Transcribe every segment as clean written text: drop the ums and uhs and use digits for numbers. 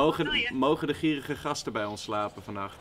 Mogen de gierige gasten bij ons slapen vannacht?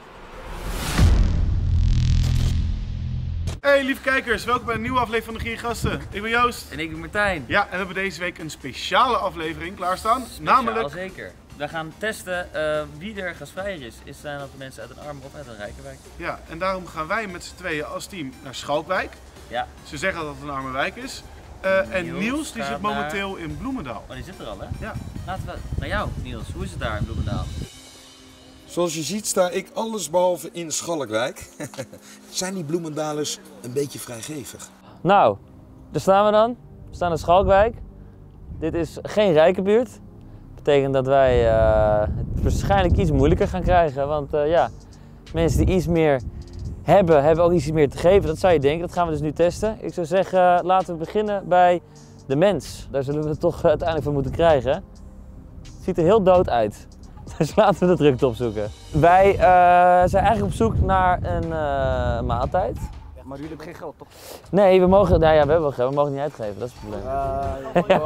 Hey lieve kijkers, welkom bij een nieuwe aflevering van de Gierige Gasten. Ik ben Joost. En ik ben Martijn. Ja, en we hebben deze week een speciale aflevering klaarstaan. Namelijk... Zeker. We gaan testen wie er gasvrijer is. Zijn dat de mensen uit een arme of uit een rijke wijk? Ja, en daarom gaan wij met z'n tweeën als team naar Schalkwijk. Ja. Ze zeggen dat het een arme wijk is. En Niels die zit momenteel in Bloemendaal. Oh, die zit er al, hè? Ja. Laten we naar jou, Niels. Hoe is het daar in Bloemendaal? Zoals je ziet sta ik allesbehalve in Schalkwijk. Zijn die Bloemendalers een beetje vrijgevig? Nou, daar staan we dan. We staan in Schalkwijk. Dit is geen rijke buurt. Dat betekent dat wij het waarschijnlijk iets moeilijker gaan krijgen. Want ja, mensen die iets meer hebben ook iets meer te geven. Dat zou je denken. Dat gaan we dus nu testen. Ik zou zeggen, laten we beginnen bij de mens. Daar zullen we het toch uiteindelijk voor moeten krijgen. Het ziet er heel dood uit. Dus laten we de drukte opzoeken. Wij zijn eigenlijk op zoek naar een maaltijd. Ja, maar jullie hebben geen geld, toch? Nee, we mogen, nou ja, we hebben wel geld, we mogen het niet uitgeven, dat is het probleem.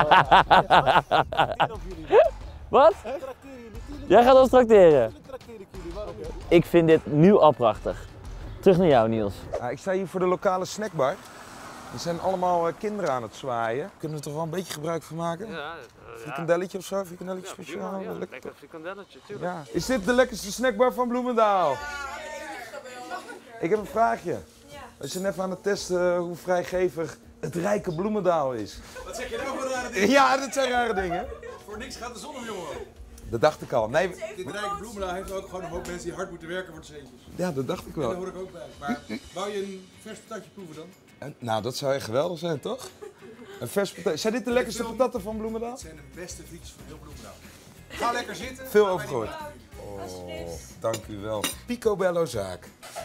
Wat? Jij gaat ons trakteren? Ik vind dit nu al prachtig. Terug naar jou, Niels. Ja, ik sta hier voor de lokale snackbar. Er zijn allemaal kinderen aan het zwaaien. Kunnen we er toch wel een beetje gebruik van maken? Ja. Frikandelletje of zo? Frikandelletje speciaal? Ja, lekker frikandelletje, tuurlijk. Ja. Is dit de lekkerste snackbar van Bloemendaal? Ik heb een vraagje. We zijn even aan het testen hoe vrijgevig het rijke Bloemendaal is. Wat zeg je nou voor rare dingen? Ja, dat zijn rare dingen. Voor niks gaat de zon op, jongen. Dat dacht ik al. Nee, Dit rijke Bloemendaal heeft ook gewoon een hoop mensen die hard moeten werken voor de centjes. ja, dat dacht ik Daar wel. hoor ik ook bij. Maar wou je een vers patatje proeven dan? Nou, dat zou echt geweldig zijn, toch? Een vers patat. Zijn dit de lekkerste patatten van Bloemendaal? Het zijn de beste frietjes van heel Bloemendaal. Ga lekker zitten. Veel over gehoord. Oh, dank u wel. Picobello zaak.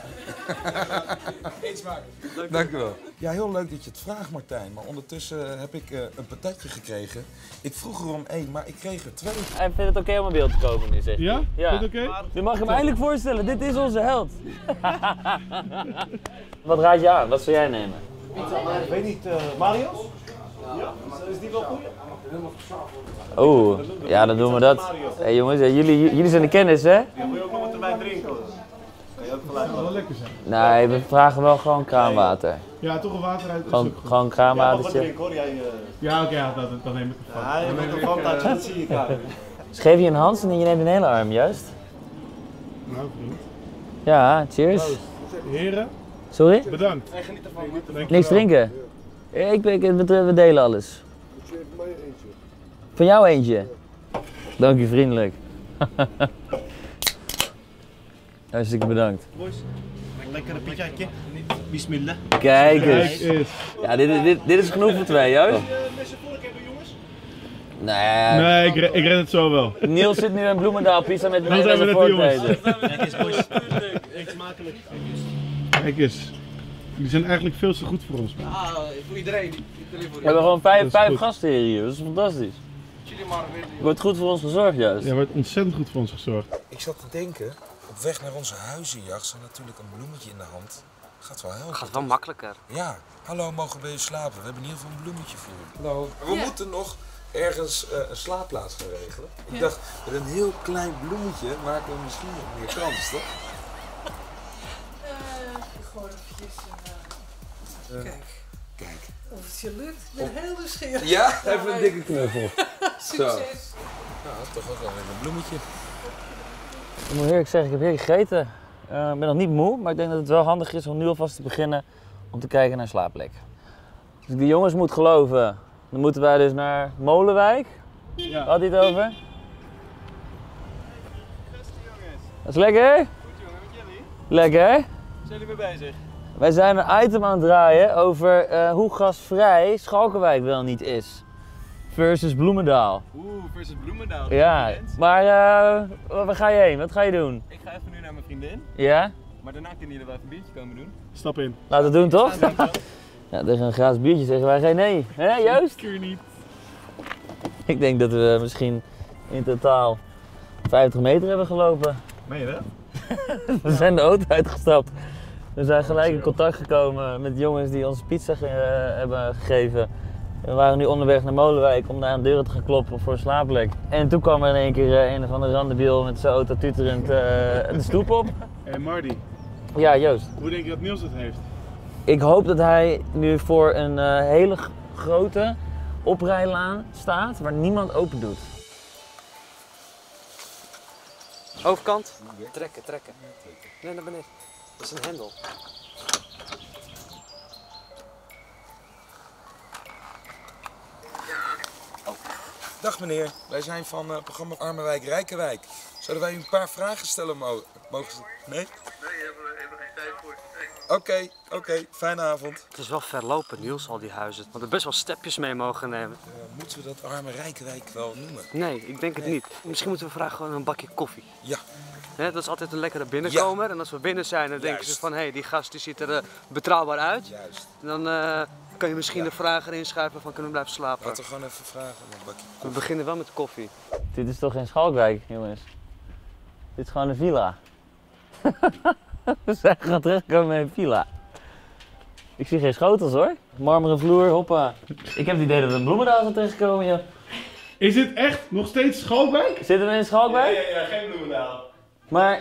Eet smakelijk. Dank u wel. Ja, heel leuk dat je het vraagt, Martijn. Maar ondertussen heb ik een patatje gekregen. Ik vroeg er om 1, maar ik kreeg er 2. Hij vindt het oké om in beeld te komen nu, zeg je. Ja? Ja. Is het oké? Je mag hem eindelijk voorstellen, dit is onze held. Wat raad je aan? Wat zou jij nemen? Ik weet niet, Mario's? Ja. Is die wel goed? Oeh, ja, dan doen we dat. Hé jongens, jullie zijn de kennis, hè? Ja, moet je ook nog wat erbij drinken. Kan je ook gelijk Dat wel lekker zijn. Nee, we vragen wel gewoon kraanwater. Ja, toch een water uit. Gewoon wat kraanwatertje. drinken hoor. Jij, Ja, oké, ja, dan neem ik het van. ja, je bent er van uit, dat zie ik aan. Dus geef je een hand en je neemt een hele arm, juist? Nou, vriend. Ja, cheers. Heren, Sorry? bedankt. Niks drinken? We delen alles. Van jou eentje? Dank u vriendelijk. Hartstikke bedankt. Lekker een pitjatje. Bismillah. Kijk Kijk eens. eens. Ja, dit is genoeg voor twee, juist? Messen vork hebben jongens? Nee, Nee, ik red het zo wel. Niels zit nu in Bloemendaal pizza met Dan zijn we net, jongens. Kijk eens boys. Eet smakelijk. Kijk eens. Die zijn eigenlijk veel te goed voor ons. Voor iedereen. We hebben gewoon vijf goed. gasten hier, dat is fantastisch. Jullie maar weer. Er wordt goed voor ons gezorgd, juist. Ja, wordt ontzettend goed voor ons gezorgd. Ik zat te denken, op weg naar onze huizenjacht zo natuurlijk een bloemetje in de hand. Gaat wel helpen. Gaat wel makkelijker. Ja. Hallo, mogen we bij u slapen? We hebben in ieder geval een bloemetje voor u. Hallo. We moeten nog ergens een slaapplaats gaan regelen. Ik dacht, met een heel klein bloemetje maken we misschien nog meer kans, toch? Gewoon eventjes kijk. Kijk. Of het je lukt. Ik ben heel nieuwsgierig. Ja, even een dikke knuffel. Succes. Nou, toch ook wel weer een bloemetje. Ik moet eerlijk zeggen, ik heb heerlijk gegeten. Ik ben nog niet moe, maar ik denk dat het wel handig is om nu alvast te beginnen om te kijken naar slaapplek. Als ik de jongens moet geloven, dan moeten wij dus naar Molenwijk. Ja. Had hij het over? Dat is lekker? Goed jongen, met jullie? Lekker? Zijn jullie mee bezig? Wij zijn een item aan het draaien over hoe gasvrij Schalkwijk wel niet is. Versus Bloemendaal. Versus Bloemendaal. Ja, maar waar ga je heen? Wat ga je doen? Ik ga even nu naar mijn vriendin. Ja? Maar daarna kunnen jullie wel even een biertje komen doen. Stap in. Laten we het doen, toch? Ja, tegen een gratis biertje zeggen wij geen nee. Hè, juist? Keer niet. Ik denk dat we misschien in totaal 50 meter hebben gelopen. Meen je dat? We zijn de auto uitgestapt. We zijn gelijk in contact gekomen met jongens die ons pizza hebben gegeven. We waren nu onderweg naar Molenwijk om daar aan deuren te gaan kloppen voor een slaapplek. En toen kwam er in één keer een of andere randebiel met zijn auto tuterend de stoep op. Hey Marty, Ja, Joost. hoe denk je dat Niels het heeft? Ik hoop dat hij nu voor een hele grote oprijlaan staat waar niemand open doet. Overkant. Trekken, trekken. Nee, naar beneden. Dat is een hendel. Dag meneer, wij zijn van het programma Arme Wijk, Rijke Wijk. Zouden wij u een paar vragen stellen mogen? Nee? Nee, hebben geen tijd voor. Oké, fijne avond. Het is wel verlopen, Niels, al die huizen. We hadden best wel stepjes mee mogen nemen. Moeten we dat Arme Rijke Wijk wel noemen? Nee, ik denk het niet. Misschien moeten we vragen gewoon een bakje koffie. Ja. Hè, dat is altijd een lekkere binnenkomer. Ja. En als we binnen zijn, dan denken ze van, hé, die gast die ziet er betrouwbaar uit. Juist. Dan kan je misschien de vraag erin schuiven van, kunnen we blijven slapen? Laten we gewoon even vragen om een bakje koffie. We beginnen wel met koffie. Dit is toch geen Schalkwijk, jongens? Dit is gewoon een villa. We zijn gaan terugkomen met een villa. Ik zie geen schotels hoor. Marmeren vloer, hoppa. Ik heb het idee dat we in Bloemendaal zijn terechtgekomen, joh. Is dit echt nog steeds Schalkwijk? Zitten we in Schalkwijk? Ja, geen Bloemendaal. Maar...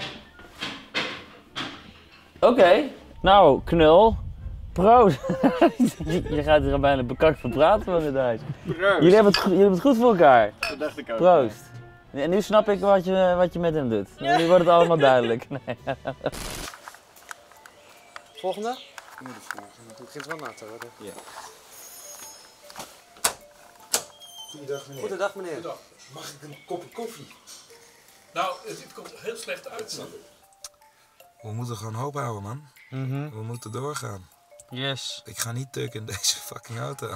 Oké. Nou, knul. Proost. Je gaat hier al bijna bekakt van praten van dit huis. Jullie hebben het goed voor elkaar. Dat dacht ik ook. Proost. En nu snap ik wat je met hem doet. Nu wordt het allemaal duidelijk. Nee. Volgende? Ik moet de volgende. Het begint wel nat te worden. Ja. Goeiedag meneer. Goedendag meneer. Goedendag. Mag ik een kopje koffie? Nou, het komt heel slecht uit. We moeten gewoon hoop houden, man. We moeten doorgaan. Yes. Ik ga niet tukken in deze fucking auto.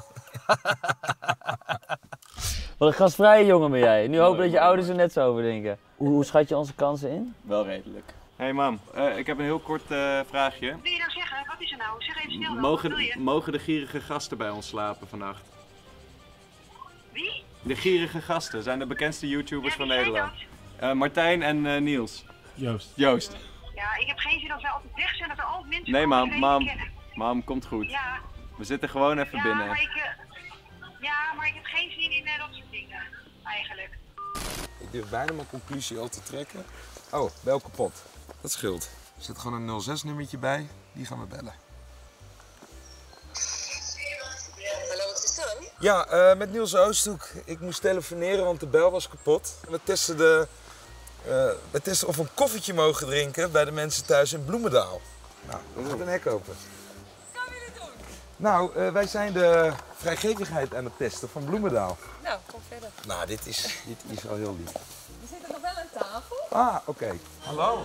Wat een gastvrije jongen ben jij. Nu hoop ik dat je ouders er net zo over denken. Hoe schat je onze kansen in? Wel redelijk. Hey mam, ik heb een heel kort vraagje. Wat wil je nou zeggen? Wat is er nou? Zeg even snel dan. Wat wil je? Mogen de gierige gasten bij ons slapen vannacht? Wie? De gierige gasten zijn de bekendste YouTubers van Nederland. Dat? Martijn en Niels. Joost. Ja, ik heb geen zin dat wij altijd weg zijn, dat er altijd mensen Nee komen die wij niet kennen. mam, komt goed. Ja. We zitten gewoon even binnen. Maar ik heb geen zin in dat soort dingen, eigenlijk. Ik durf bijna mijn conclusie al te trekken. Oh, bel kapot. Dat scheelt. Er zit gewoon een 06-nummertje bij. Die gaan we bellen. Hallo, wat is dan? Ja, met Niels Oosthoek. Ik moest telefoneren, want de bel was kapot. We testen of we een koffietje mogen drinken bij de mensen thuis in Bloemendaal. Nou, dan gaat een hek open. Wat gaan jullie doen? Nou, wij zijn de vrijgevigheid aan het testen van Bloemendaal. Nou, kom verder. Nou, dit is al heel lief. We zitten nog wel aan tafel. Ah, oké. Hallo.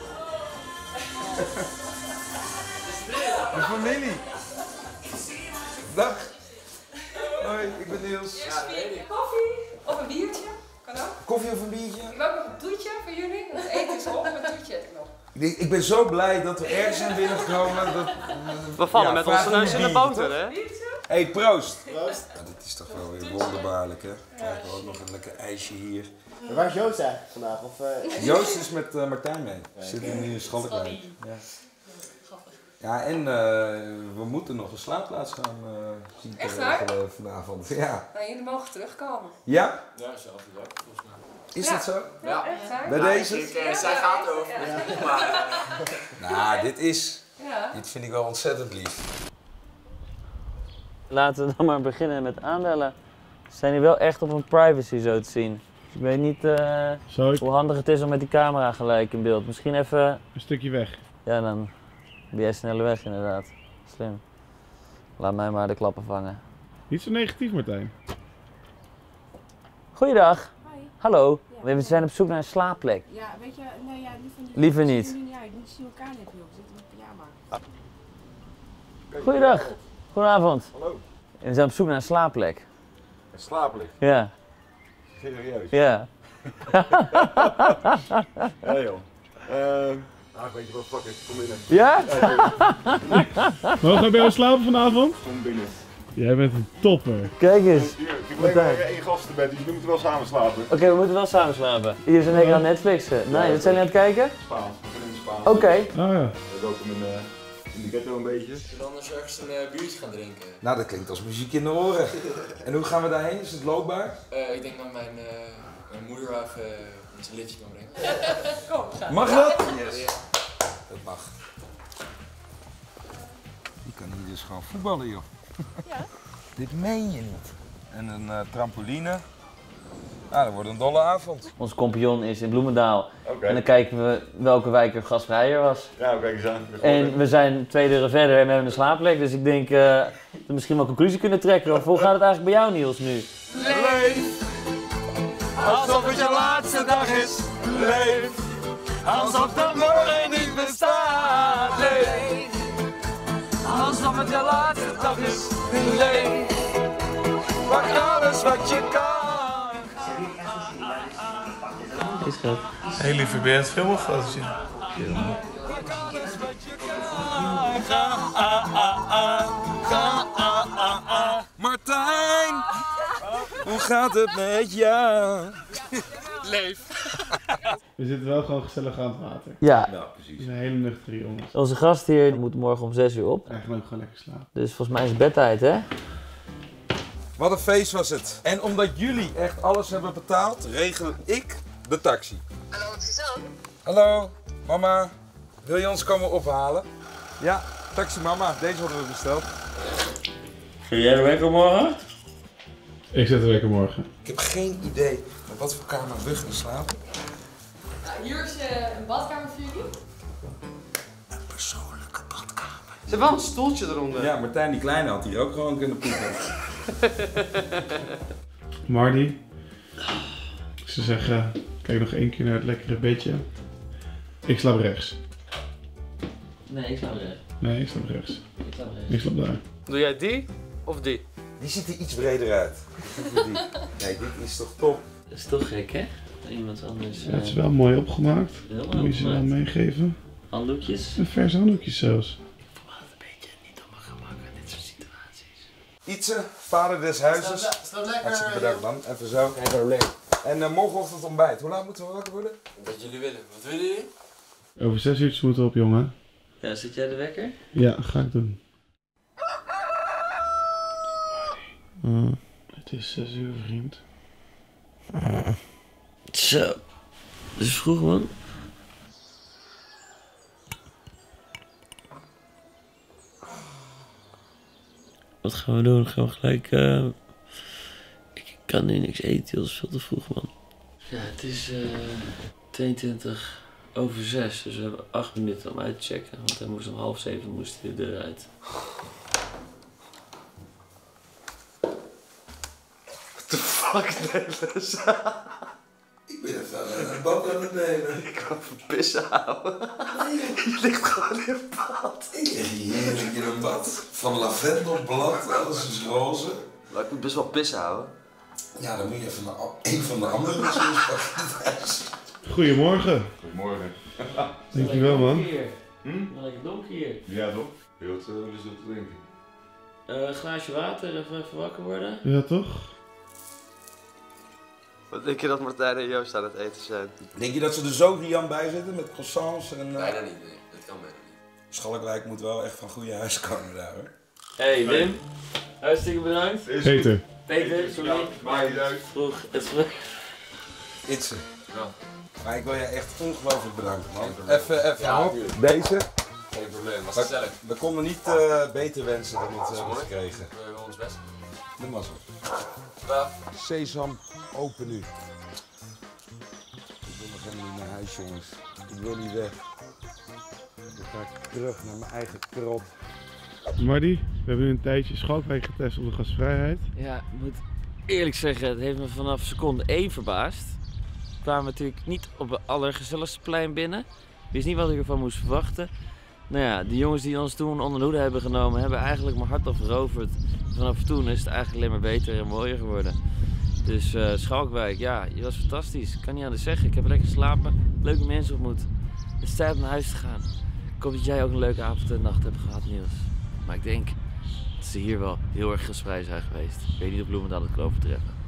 De familie. Dag. Hoi, ik ben Niels. Eerst een koffie of een biertje. Kan ook. Koffie of een biertje? Ik heb ook nog een toetje voor jullie. Het eten is op, maar een toetje heb ik nog. Ik ben zo blij dat we ergens zijn binnengekomen. We vallen met onze neus in de boter, hè? Hey, proost! Proost! Ja, dit is toch wel weer wonderbaarlijk, hè? Kijk, we ook nog een lekker ijsje hier. Waar is Joost eigenlijk vandaag? Joost is met Martijn mee. We zitten nu in Schalkwijk. Ja. Ja, en we moeten nog een slaapplaats gaan zien te regelen vanavond. Ja. Nou, jullie mogen terugkomen. Ja? Ja, zelf is ook, volgens mij. Is dat zo? Ja, echt waar? Bij deze? Zij gaat over. Nou, dit vind ik wel ontzettend lief. Laten we dan maar beginnen met aanbellen. We zijn hier wel echt op een privacy zo te zien. Dus ik weet niet hoe handig het is om met die camera gelijk in beeld. Misschien even... Een stukje weg. Ja, dan ben jij sneller weg inderdaad. Slim. Laat mij maar de klappen vangen. Niet zo negatief, Martijn. Goeiedag. Hoi. Hallo. Ja, we zijn op zoek naar een slaapplek. Ja, weet je, nee, ja, Liever niet. We zien elkaar net, joh. We zitten in pyjama. Goeiedag. Goedenavond. Hallo. We zijn op zoek naar een slaapplek. Een slaapplek? Ja. Serieus? Ja. Ja joh. Weet je wat, fuck it, kom binnen. Ja? Mogen we bij jou slapen vanavond? Kom binnen. Jij bent een topper. Kijk eens. Ik ben maar één gastenbed, dus jullie moeten wel samen slapen. Oké, we moeten wel samen slapen. Hier zijn lekker aan Netflixen. Nee, wat zijn jullie aan het kijken? Spaans, we zijn in Spaans. Oké. Ah ja. We roken een in de ghetto een beetje. Zullen we anders ergens een biertje gaan drinken? Nou, dat klinkt als muziek in de oren. En hoe gaan we daarheen? Is het loopbaar? Ik denk dat mijn moeder wel even een liftje kan brengen. Kom, Mag dat? Yes. Dat mag. Die kan hier dus gewoon voetballen, joh. Ja. Dit meen je niet. En een trampoline. Nou, dat wordt een dolle avond. Ons compagnon is in Bloemendaal. Oké. En dan kijken we welke wijk er gasvrijer was. Ja, kijk eens aan. En we zijn 2 deuren verder en we hebben een slaapplek. Dus ik denk dat we misschien wel een conclusie kunnen trekken. Of hoe gaat het eigenlijk bij jou, Niels, nu? Leef, alsof het je laatste dag is. Leef, alsof de morgen niet bestaat. Leef, alsof het je laatste dag is. Leef, pak alles wat je kan. Is goed. Hey lieve, ben je aan het filmen of foto's zien? Martijn, hoe gaat het met jou? Leef. We zitten wel gewoon gezellig aan het water. Ja. Nou, precies. We zijn hele nuchtere jongens. Onze gast hier moet morgen om 6 uur op. Eigenlijk ook gewoon lekker slapen. Dus volgens mij is het bedtijd, hè? Wat een feest was het. En omdat jullie echt alles hebben betaald, regel ik de taxi. Hallo, Suzanne. Hallo, mama. Wil je ons komen ophalen? Ja, taxi mama. Deze hadden we besteld. Ga jij de wekker morgen? Ik zet de wekker morgen. Ik heb geen idee op wat voor kamer we gaan slapen. Nou, hier is een badkamer voor jullie. Een persoonlijke badkamer. Ze hebben wel een stoeltje eronder. Ja, Martijn die kleine had hier ook gewoon kunnen poepen. Marty, ik zou zeggen, kijk nog 1 keer naar het lekkere bedje. Ik slaap rechts. Nee, ik slaap rechts. Nee, ik slaap rechts. Ik slaap rechts. Ik slaap daar. Doe jij die of die? Die ziet er iets breder uit. Nee, dit is toch top. Dat is toch gek, hè? Iemand anders. Ja, het is wel mooi opgemaakt. Heel Moet je ze wel meegeven. Handdoekjes. En verse handdoekjes zelfs. Ietse, vader des huizes. Staat lekker. Hartstikke bedankt man. Even zo. Geen probleem. En morgenochtend ontbijt. Hoe laat moeten we wakker worden? Wat jullie willen. Wat willen jullie? Over 6 uurtjes moeten we op, jongen. Ja, zet jij de wekker? Ja, ga ik doen. Het is 6 uur, vriend. Zo. Dat is vroeg, man. Wat gaan we doen? Gaan we gelijk... Ik kan nu niks eten, dat is veel te vroeg, man. Ja, het is 22:06, dus we hebben 8 minuten om uit te checken. Want hij moest om 6:30 moest hij de deur uit. What the fuck, Nelis? Ik ben even een bad aan het nemen. Ik kan even pissen houden. Je ligt gewoon in bad. Ik lig hier heerlijk in een bad. Van lavendelblad, alles is roze. Maar ik moet best wel pissen houden. Ja, dan moet je even een van de andere misschien pakken. Goedemorgen. Goedemorgen. Dankjewel, man. Lekker donker hier. Ja, toch? Wat is dat te drinken? Een glaasje water, even wakker worden. Ja, toch? Wat denk je dat Martijn en Joost aan het eten zijn? Denk je dat ze er zo riant bij zitten met croissants en... Bijna niet, nee. Dat kan bijna niet. Schalkwijk moet wel echt van goede huis komen daar, hoor. Hey Wim, hartstikke bedankt. Peter. Peter, sorry. Maakt niet uit. Vroeg, het is vroeg. Itse. Ja. Maar ik wil je echt ongelooflijk bedanken, man. probleem. Even Ja, op. tuurlijk. Deze. Geen probleem, was We- gezellig. We konden niet beter wensen dan wat we hebben gekregen. We hebben ons best. De mazzel. Ja. Sesam, open nu. Ik wil nog helemaal niet naar huis, jongens. Ik wil niet weg. Dan ga ik terug naar mijn eigen krot. Marty, we hebben nu een tijdje Schalkwijk getest op de gasvrijheid. Ja, ik moet eerlijk zeggen, het heeft me vanaf seconde 1 verbaasd. We kwamen natuurlijk niet op het allergezelligste plein binnen. Ik wist niet wat ik ervan moest verwachten. Nou ja, die jongens die ons toen onder de hoede hebben genomen, hebben eigenlijk mijn hart al veroverd. Vanaf toen is het eigenlijk alleen maar beter en mooier geworden. Dus Schalkwijk, ja, je was fantastisch. Ik kan niet anders zeggen. Ik heb lekker geslapen, leuke mensen ontmoet. Het is tijd om naar huis te gaan. Ik hoop dat jij ook een leuke avond en nacht hebt gehad, Niels. Maar ik denk dat ze hier wel heel erg gastvrij zijn geweest. Ik weet niet of Bloemendaal het kan overtreffen.